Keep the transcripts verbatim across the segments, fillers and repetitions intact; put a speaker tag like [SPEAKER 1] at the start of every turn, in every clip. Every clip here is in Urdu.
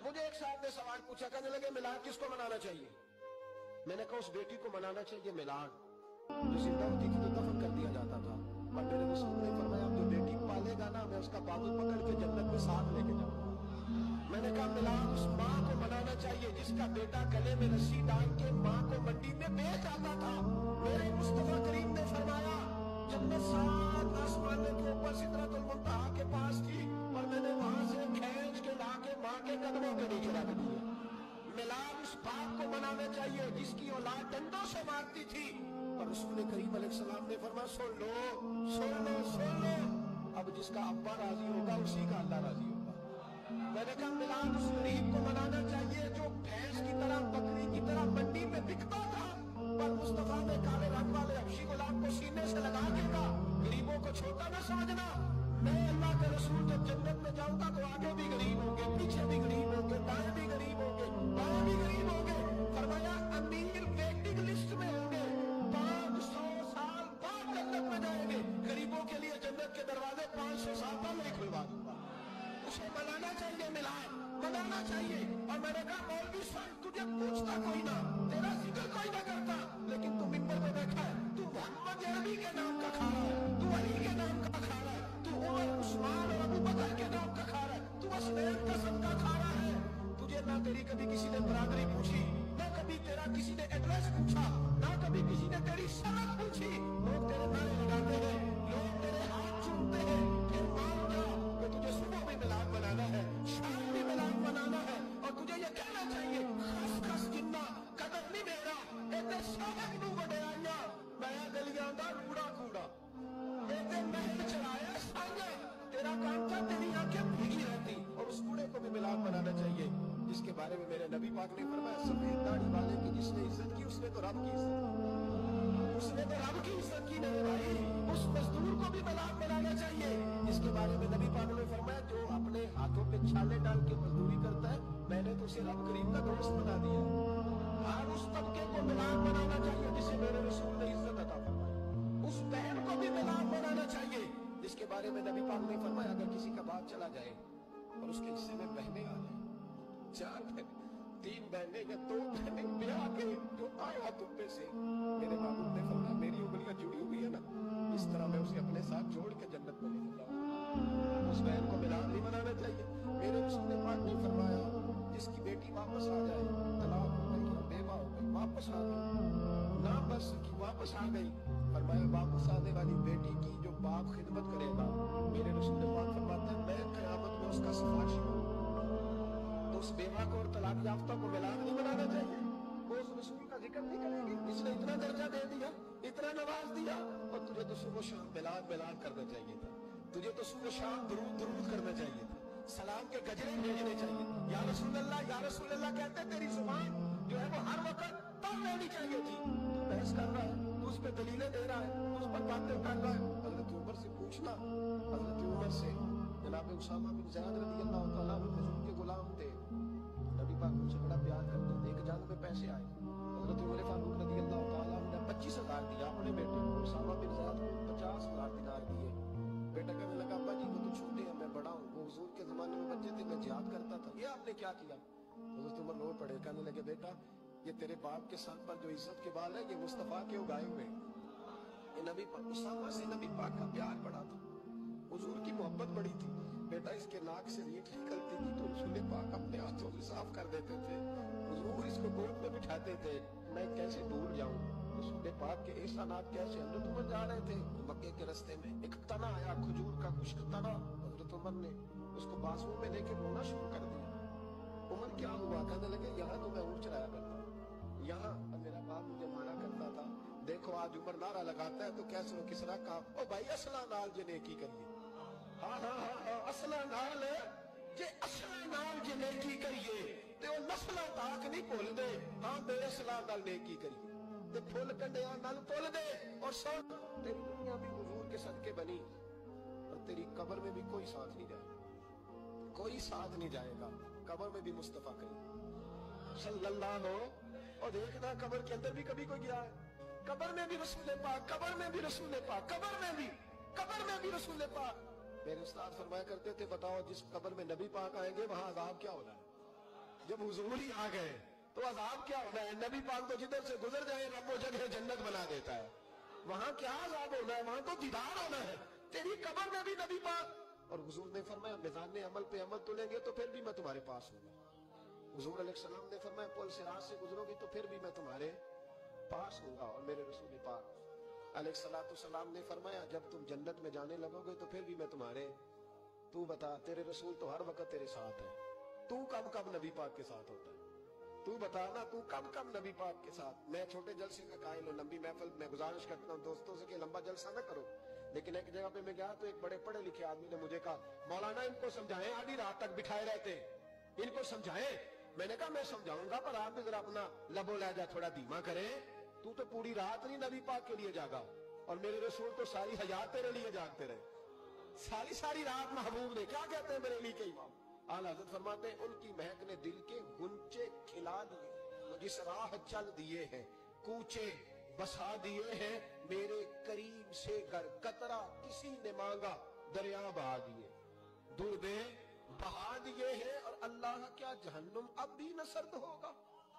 [SPEAKER 1] مجھے ایک صاحب نے سوال پوچھا، کہنے لگے میلاد کس کو منانا چاہیے؟ میں نے کہا اس بیٹی کو منانا چاہیے میلاد جو زندہ ہوتی تھی تو دفن کر دیا جاتا تھا، اور میرے رسول نے فرمایا اب جو بیٹی پالے گا نا میں اس کا بازو پکڑ کے جنت میں ساتھ لے کے جاؤں گا۔ میں نے کہا میلاد اس ماں کو منانا چاہیے جس کا بیٹا گلے میں رسی ڈال کے ماں کو منڈی میں بیچ آتا تھا۔ میرے مصطفیٰ کریم نے فرمایا جنت سات آسمانوں کے اوپر سدرۃ المنتہا کے پاس تھی اور میں نے وہاں سے کھینچ کے لا کے ماں کے قدموں کے نیچے رکھ دیا۔ میلاد اس باپ کو منانا چاہیے جس کی اولاد ڈنڈوں سے مارتی تھی، اور رسول کریم علیہ السلام نے فرمایا سن لو سن لو سن لو، اب جس کا ابا راضی ہوگا اسی کا اللہ راضی ہوگا۔ میں نے کہا میلاد اس غریب کو منانا چاہیے جو بھینس کی طرح بکری کی طرح منڈی میں بکتا تھا، پر مصطفیٰ نے کالے رنگ والے حبشی غلام کو سینے سے لگا کے کہا غریبوں کو چھوٹا نہ سمجھنا، میں اللہ کے رسول جب جنت میں جاؤں گا تو آگے بھی غریب ہوں گے، پیچھے بھی غریب ہوں گے، دائیں بھی غریب ہوں گے، بائیں بھی غریب ہوں گے۔ فرمایا امیر ویٹنگ لسٹ میں ہوں گے، پانچ سو سال بعد جنت میں جائیں گے، غریبوں کے لیے جنت کے دروازے پانچ سو سال بعد نہیں کھلوا دوں گا۔ اسے منانا چاہیے میلاد منانا چاہیے۔ اور میں نے کہا مولوی صاحب تجھے پوچھتا کوئی نہ، تیرا ذکر کوئی نہ کرتا، لیکن تو ممبر پہ بیٹھا ہے، تو محمد عربی کے نام کا کھا رہا ہے، تو علی کے نام کا کھا رہا ہے، تو عمر عثمان اور ابو بکر کے نام کا کھا رہا ہے، تو اسنین کا صدقہ کھا رہا ہے۔ تجھے نہ تیری کبھی کسی نے برادری پوچھی، نہ کبھی تیرا کسی نے ایڈریس پوچھا، نہ کبھی کسی نے تیری سند پوچھی، لوگ تیرے نعرے لگاتے ہیں، لوگ تیرے ہاتھ چومتے ہیں، پھر مان جا کہ تجھے صبح بھی میلاد منانا ہے، شام بھی میلاد منانا ہے، اور تجھے یہ کہنا چاہیے خس خس جنہ قدر نہیں میرا ایتے صاحب نو وڈیاں میں گلیاں دا کوڑا کوڑا ایتے محل چڑھایا سانگا، تیرا کام تھا تیری آنکھیں بھیگی رہتی۔ اور اس کوڑے کو بھی میلاد منانا چاہیے جس کے بارے میں میرے نبی پاک نے فرمایا سفید داڑھی والے کی جس نے عزت کی اس نے تو رب کی عزت کی، اس نے تو رب کی عزت کی میرے بھائی۔ اس مزدور کو بھی میلاد منانا چاہیے جس کے بارے میں نبی پاک نے فرمایا جو اپنے ہاتھوں پہ چھالے ڈال کے مزدوری کرتا ہے میں نے تو اسے رب کریم کا دوست بنا دیا۔ ہر اس طبقے کو میلاد منانا چاہیے جسے میرے رسول نے عزت عطا فرمائی۔ اس بہن کو بھی میلاد منانا چاہیے جس کے بارے میں نبی پاک نے فرمایا اگر کسی کا باپ چلا جائے اور اس کے حصے میں بہنیں آ جائیں، چار بہنیں، تین بہنیں یا دو بہنیں بیاہ کے جو آیا تمبے سے، میرے محبوب نے فرمایا میری انگلیاں جڑی ہوئی ہے نا اس طرح میں اسے اپنے ساتھ جوڑ کے جنت میں لے جاؤں۔ اس بہن کو میلاد نہیں منانا چاہیے۔ میرے رسول پاک نے فرمایا جس کی بیٹی واپس آ جائے، طلاق ہو گئی یا بیوہ ہو گئی، واپس آ گئی، نہ بس کی واپس آ گئی، فرمایا واپس آنے والی بیٹی کی جو باپ خدمت کرے گا میرے رسول پاک فرماتے ہیں میں قیامت میں اس کا سفارشی ہوں۔ تو اس بیوہ کو اور طلاق یافتہ کو میلاد نہیں منانا چاہیے، وہ اس رسول کا ذکر نہیں کرے گی، اس نے اتنا درجہ دے دیا، اتنا نواز دیا، اور تجھے تو صبح و شام میلاد میلاد کرنا چاہیے تھا، تجھے تو صبح و شام درود درود کرنا چاہیے تھا، سلام کے گجرے بھیجنے چاہیے تھے، یا رسول اللہ یا رسول اللہ کہتے تیری زبان جو ہے وہ ہر وقت تب رہنی چاہیے تھی۔ تو بحث کر رہا ہے، تو اس پہ دلیلیں دے رہا ہے، تو اس پر باتیں کر رہا ہے۔ حضرت عمر سے پوچھنا، حضرت عمر سے جناب اسامہ بن زید رضی اللہ تعالیٰ عنہ حضور کے غلام تھے، نبی پاک ان سے بڑا پیار کرتے تھے، ایک جنگ میں پیسے آئے، حضرت عمر فاروق رضی اللہ تعالیٰ عنہ نے پچیس ہزار دیا اپنے بیٹے کو، اسامہ بن زید کو پچاس ہزار دینار دیے۔ بیٹا کہنے لگا ابا جی وہ تو چھوٹے ہیں میں بڑا ہوں، وہ حضور کے زمانے میں بچے تھے میں جہاد کرتا تھا، یہ آپ نے کیا کیا؟ حضرت عمر رو پڑے، کہنے لگے بیٹا یہ تیرے باپ کے سر پر جو عزت کے بال ہے یہ مصطفیٰ کے اگائے ہوئے، یہ نبی پاک اسامہ سے نبی پاک کا پیار بڑا تھا، حضور کی محبت بڑی تھی۔ بیٹا اس کے ناک سے ریٹ نکلتی تھی تو رسول پاک اپنے ہاتھوں سے صاف کر دیتے تھے، حضور اس کو گود میں بٹھاتے تھے، میں کیسے دور جاؤں؟ رسول پاک کے احسانات کیسے؟ حضرت عمر جا رہے تھے مکے کے رستے میں ایک تنا آیا کھجور کا خشک تنا، حضرت عمر نے اس کو بازو میں لے کے رونا شروع کر دیا۔ عمر کیا ہوا؟ کہنے لگے یہاں تو میں اونٹ چلایا کرتا ہوں، یہاں میرا باپ مجھے مارا کرتا تھا، دیکھو آج عمر نعرہ لگاتا ہے تو کیسے وہ کس طرح کام او بھائی اصلہ نال جے نیکی کریے، ہاں ہاں ہاں اصلہ نال جے اصلہ نال جے نیکی کریے تے وہ نسلہ تاک نہیں بھول دے، ہاں بے اصلہ نال نیکی کریے تے پھول کنڈیاں نال تول دے۔ اور سن تیری دنیا بھی حضور کے صدقے بنی اور تیری قبر میں بھی کوئی ساتھ نہیں جائے گا، کوئی ساتھ نہیں جائے گا، قبر میں بھی مصطفیٰ کریم صلی اللہ علیہ وسلم۔ اور دیکھنا قبر کے اندر بھی کبھی کوئی گیا ہے، قبر میں بھی رسول پاک، قبر میں بھی رسول پاک، قبر میں بھی قبر میں بھی رسول پاک۔ میرے استاد فرمایا کرتے تھے بتاؤ جس قبر میں نبی پاک آئیں گے وہاں عذاب کیا ہونا ہے؟ जब हुजूर ही आ गए तो अजाब क्या होना है? नबी पाक तो जिधर से गुजर जाए रब वो जगह जन्नत बना देता है। वहां क्या अजाब होना है? वहां तो दीदार होना है। तेरी कब्र में भी नबी पाक, और हुजूर ने फरमाया मिजान अमल पे अमल तुलेंगे तो फिर भी मैं तुम्हारे पास हूँ। हुजूर अलैहिस्सलाम ने फरमाया पुल सिरात से गुजरोगी तो फिर भी मैं तुम्हारे पास हूँगा। और मेरे रसूल पाक अलैहिस्सलाम ने फरमाया जब तुम जन्नत में जाने लगोगे तो फिर भी मैं तुम्हारे, तू बता तेरे रसूल तो हर वक्त तेरे साथ है, तू कब कब नबी पाक के साथ होता है? तू बता ना, तू कब कब नबी पाक के साथ? मैं छोटे जलसे का कायल हूं, लंबी महफिल में गुजारिश करता हूँ दोस्तों से कि लंबा जलसा ना करो। लेकिन एक जगह पे मैं गया तो एक बड़े पढ़े लिखे आदमी ने मुझे कहा मौलाना इनको समझाएं, आधी रात तक बिठाए रहते, इनको समझाएं। मैंने कहा मैं समझाऊंगा पर आप भी जरा अपना लबो लहजा थोड़ा धीमा करें। तू तो पूरी रात नहीं नबी पाक के लिए जागा, और मेरे रसूल तो सारी हयात तेरे लिए जागते रहे, सारी सारी रात महबूब ने। क्या कहते हैं मेरे लिए के इमाम आला हज़रत फरमाते हैं उनकी महक ने दिल के गुंचे खिला दिए, जिस राह चल दिए हैं कूचे बसा दिए हैं, मेरे करीब से गर कतरा किसी ने मांगा दरिया बहा दिए, दुर्दे बहा दिए हैं। और अल्लाह क्या जहन्नुम अब भी न सर्द होगा?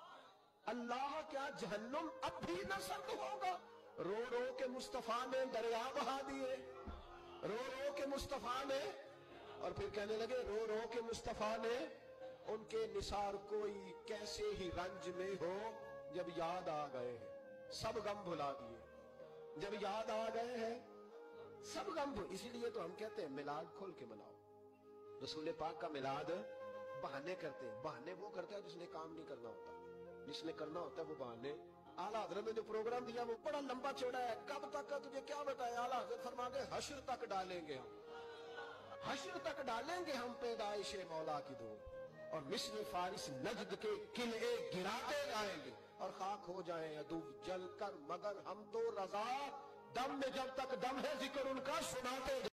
[SPEAKER 1] अल्लाह क्या जहन्नुम अब भी न सर्द होगा? रो रो के मुस्तफा ने दरिया बहा दिए, रो रो के मुस्तफा ने। और फिर कहने लगे रो रो के मुस्तफा ने उनके निसार कोई कैसे ही रंज में हो, जब याद आ गए हैं सब गम भुला दिए, जब याद आ गए हैं सब गम भुला। इसीलिए तो हम कहते हैं मिलाद खोल के मनाओ। रसूल पाक का मिलाद बहाने करते हैं, बहाने वो करता है जिसने काम नहीं करना होता, जिसने करना होता है वो बहाने। आला हज़रत ने जो प्रोग्राम दिया वो बड़ा लंबा चौड़ा है, कब तक का तुझे क्या बताया? आला हज़रत फरमा के हश्र तक डालेंगे हम, हश्र तक डालेंगे हम पैदाइश मौला की दो, और मिस्र फारिस नजद के किले गिराते जाएंगे, और खाक हो जाए अदू जल कर मगर हम तो रजा, दम में जब तक दम है जिक्र उनका सुनाते